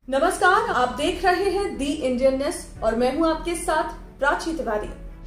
नमस्कार, आप देख रहे हैं दी इंडियननेस और मैं हूं आपके साथ प्राची तिवारी।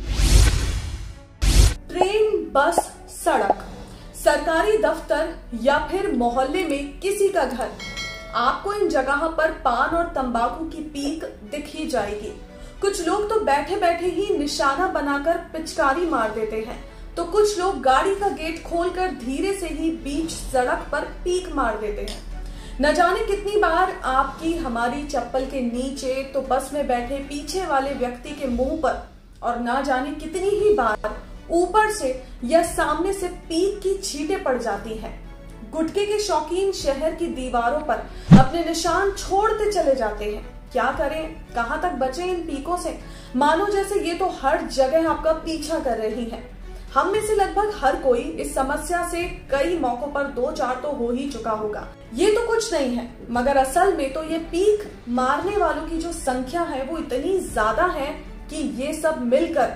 ट्रेन, बस, सड़क, सरकारी दफ्तर या फिर मोहल्ले में किसी का घर, आपको इन जगहों पर पान और तंबाकू की पीक दिख ही जाएगी। कुछ लोग तो बैठे बैठे ही निशाना बनाकर पिचकारी मार देते हैं, तो कुछ लोग गाड़ी का गेट खोलकर धीरे से ही बीच सड़क पर पीक मार देते हैं। न जाने कितनी बार आपकी हमारी चप्पल के नीचे तो बस में बैठे पीछे वाले व्यक्ति के मुंह पर, और न जाने कितनी ही बार ऊपर से या सामने से पीक की छींटें पड़ जाती हैं। गुटखे के शौकीन शहर की दीवारों पर अपने निशान छोड़ते चले जाते हैं। क्या करें, कहां तक बचें इन पीकों से? मानो जैसे ये तो हर जगह आपका पीछा कर रही है। हम में से लगभग हर कोई इस समस्या से कई मौकों पर 2-4 तो हो ही चुका होगा। ये तो कुछ नहीं है, मगर असल में तो ये पीक मारने वालों की जो संख्या है वो इतनी ज्यादा है कि ये सब मिलकर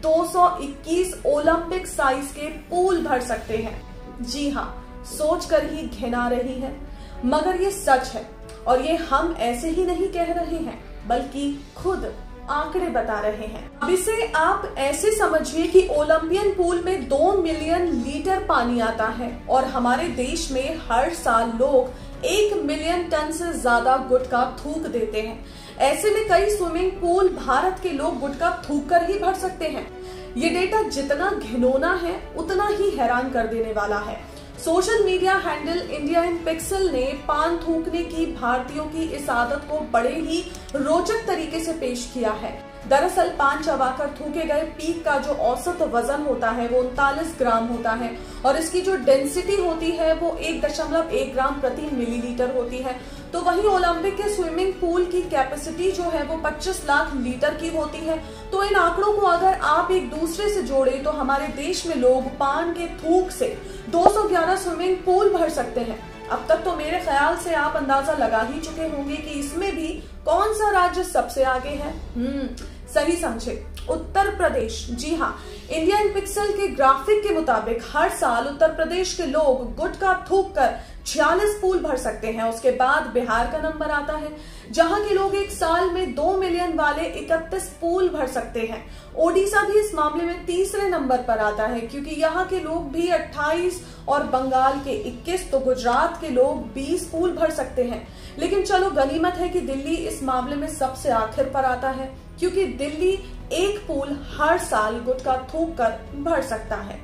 221 ओलंपिक साइज के पूल भर सकते हैं। जी हाँ, सोचकर ही घिन आ रही है, मगर ये सच है। और ये हम ऐसे ही नहीं कह रहे हैं, बल्कि खुद आंकड़े बता रहे हैं। अब इसे आप ऐसे समझिए कि ओलंपियन पूल में 2 मिलियन लीटर पानी आता है और हमारे देश में हर साल लोग 1 मिलियन टन से ज्यादा गुटखा थूक देते हैं। ऐसे में कई स्विमिंग पूल भारत के लोग गुटखा थूक कर ही भर सकते हैं। ये डेटा जितना घिनौना है उतना ही हैरान कर देने वाला है। Social media handle India in pixel ने पान थूकने की भारतीयों की इस आदत को बड़े ही रोचक तरीके से पेश किया है। दरअसल पान चबाकर थूके गए पीक का जो औसत वजन होता है वो 39 ग्राम होता है और इसकी जो डेंसिटी होती है वो 1.1 ग्राम प्रति मिलीलीटर होती है। तो वहीं ओलंपिक के स्विमिंग पूल की कैपेसिटी जो है वो 25 लाख लीटर की होती है। तो इन आंकड़ों को अगर आप एक दूसरे से जोड़े तो हमारे देश में लोग पान के थूक से 211 स्विमिंग पूल भर सकते हैं। अब तक तो मेरे ख्याल से आप अंदाजा लगा ही चुके होंगे कि इसमें भी कौन सा राज्य सबसे आगे है। सही समझे, उत्तर प्रदेश। जी हाँ, इंडिया इन पिक्सल के ग्राफिक के मुताबिक हर साल उत्तर प्रदेश के लोग गुटखा थूक कर 46 पूल भर सकते हैं। उसके बाद बिहार का नंबर आता है, जहां के लोग एक साल में 2 मिलियन वाले 31 पूल भर सकते हैं। ओडिशा भी इस मामले में तीसरे नंबर पर आता है, क्योंकि यहाँ के लोग भी 28 और बंगाल के 21, तो गुजरात के लोग 20 पूल भर सकते हैं। लेकिन चलो, गनीमत है कि दिल्ली इस मामले में सबसे आखिर पर आता है, क्योंकि दिल्ली 1 पूल हर साल गुटखा थूक कर भर सकता है।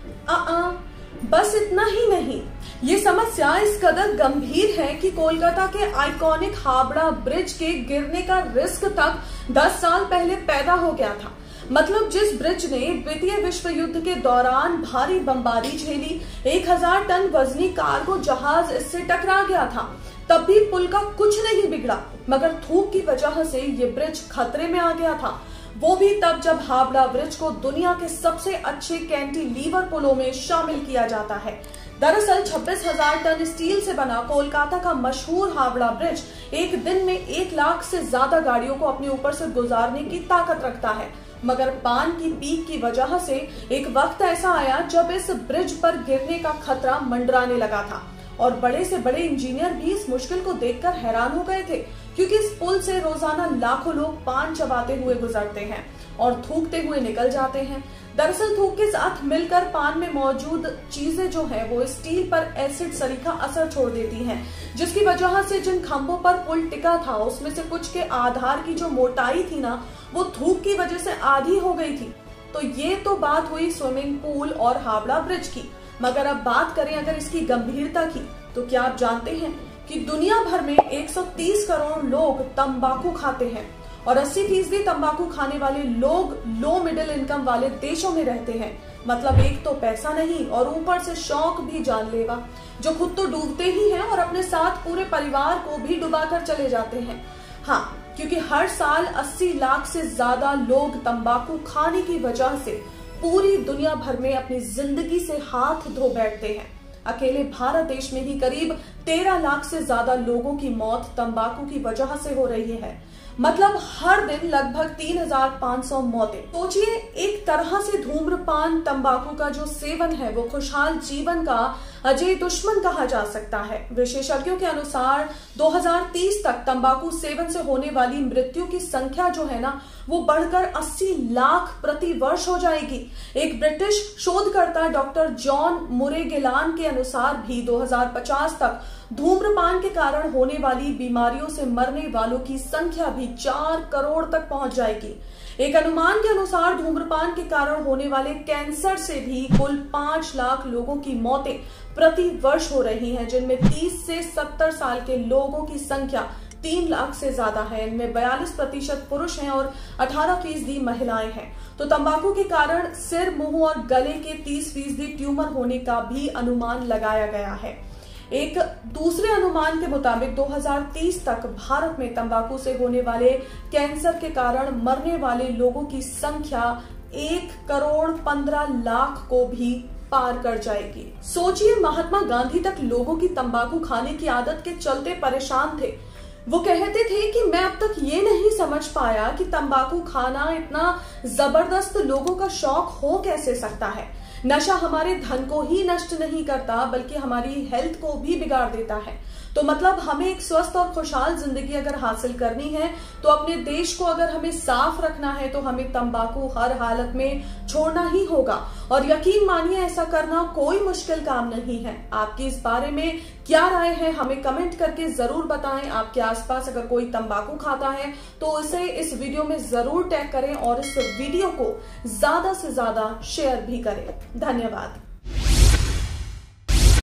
बस इतना ही नहीं, ये समस्या इस कदर गंभीर है कि कोलकाता के आइकॉनिक हावड़ा ब्रिज के गिरने का रिस्क तक 10 साल पहले पैदा हो गया था। मतलब जिस ब्रिज ने द्वितीय विश्व युद्ध के दौरान भारी बमबारी झेली, 1000 टन वजनी कार्गो जहाज इससे टकरा गया था, तब भी पुल का कुछ नहीं बिगड़ा, मगर थूक की वजह से ये ब्रिज खतरे में आ गया था। वो भी तब जब हावड़ा ब्रिज को दुनिया के सबसे अच्छे कैंटिलीवर पुलों में शामिल किया जाता है। दरअसल 26,000 टन स्टील से बना कोलकाता का मशहूर हावड़ा ब्रिज एक दिन में 1 लाख से ज्यादा गाड़ियों को अपने ऊपर से गुजारने की ताकत रखता है। मगर पान की पीक की वजह से एक वक्त ऐसा आया जब इस ब्रिज पर गिरने का खतरा मंडराने लगा था, और बड़े से बड़े इंजीनियर भी इस मुश्किल को देखकर हैरान हो गए थे, क्योंकि इस पुल से रोजाना लाखों लोग पान चबाते हुए गुजरते हैं और थूकते हुए निकल जाते हैं। दरअसल थूक के साथ मिलकर पान में मौजूद चीजें जो है वो स्टील पर एसिड सरीखा असर छोड़ देती हैं, जिसकी वजह से जिन खंभों पर पुल टिका था उसमें से कुछ के आधार की जो मोटाई थी ना, वो थूक की वजह से आधी हो गई थी। तो ये तो बात हुई स्विमिंग पूल और हावड़ा ब्रिज की, मगर अब बात करें अगर इसकी गंभीरता की, तो क्या आप जानते हैं कि दुनिया भर में 130 करोड़ लोग तंबाकू खाते हैं और 80% तंबाकू खाने वाले लोग लो मिडिल इनकम वाले देशों में रहते हैं। मतलब एक तो पैसा नहीं और ऊपर से शौक भी जानलेवा, जो खुद तो डूबते ही हैं और अपने साथ पूरे परिवार को भी डुबा कर चले जाते हैं। हाँ, क्योंकि हर साल 80 लाख से ज्यादा लोग तंबाकू खाने की वजह से पूरी दुनिया भर में अपनी जिंदगी से हाथ धो बैठते हैं। अकेले भारत देश में ही करीब 13 लाख से ज्यादा लोगों की मौत तंबाकू की वजह से हो रही है। मतलब हर दिन लगभग 3,500 मौतें। सोचिए, एक तरह से धूम्रपान तंबाकू का जो सेवन है वो खुशहाल जीवन का अजय दुश्मन कहा जा सकता है। विशेषज्ञों के अनुसार 2030 तक तंबाकू सेवन से होने वाली मृत्यु की संख्या जो है ना, वो बढ़कर 80 लाख प्रति वर्ष हो जाएगी। एक ब्रिटिश शोधकर्ता डॉक्टर जॉन मुरेगिलान के अनुसार भी 2050 तक धूम्रपान के कारण होने वाली बीमारियों से मरने वालों की संख्या भी 4 करोड़ तक पहुंच जाएगी। एक अनुमान के अनुसार धूम्रपान के कारण होने वाले कैंसर से भी कुल 5 लाख लोगों की मौतें प्रति वर्ष हो रही हैं, जिनमें 30 से 70 साल के लोगों की संख्या 3 लाख से ज्यादा है। इनमें 42% पुरुष हैं और 18% महिलाएं हैं। तो तंबाकू के कारण सिर, मुंह और गले के 30% ट्यूमर होने का भी अनुमान लगाया गया है। एक दूसरे अनुमान के मुताबिक 2030 तक भारत में तंबाकू से होने वाले कैंसर के कारण मरने वाले लोगों की संख्या 1 करोड़ 15 लाख को भी पार कर जाएगी। सोचिए, महात्मा गांधी तक लोगों की तंबाकू खाने की आदत के चलते परेशान थे। वो कहते थे कि मैं अब तक ये नहीं समझ पाया कि तंबाकू खाना इतना जबरदस्त लोगों का शौक हो कैसे सकता है। नशा हमारे धन को ही नष्ट नहीं करता, बल्कि हमारी हेल्थ को भी बिगाड़ देता है। तो मतलब हमें एक स्वस्थ और खुशहाल जिंदगी अगर हासिल करनी है, तो अपने देश को अगर हमें साफ रखना है, तो हमें तंबाकू हर हालत में छोड़ना ही होगा। और यकीन मानिए, ऐसा करना कोई मुश्किल काम नहीं है। आपकी इस बारे में क्या राय है, हमें कमेंट करके जरूर बताएं। आपके आसपास अगर कोई तंबाकू खाता है तो उसे इस वीडियो में जरूर टैग करें और इस वीडियो को ज्यादा से ज्यादा शेयर भी करें। धन्यवाद।